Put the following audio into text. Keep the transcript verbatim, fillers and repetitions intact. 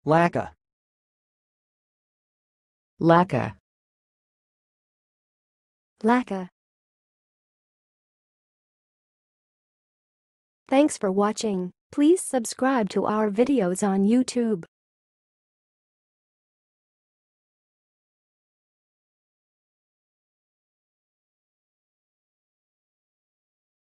lacca, lacca, lacca. Thanks for watching. Please subscribe to our videos on YouTube.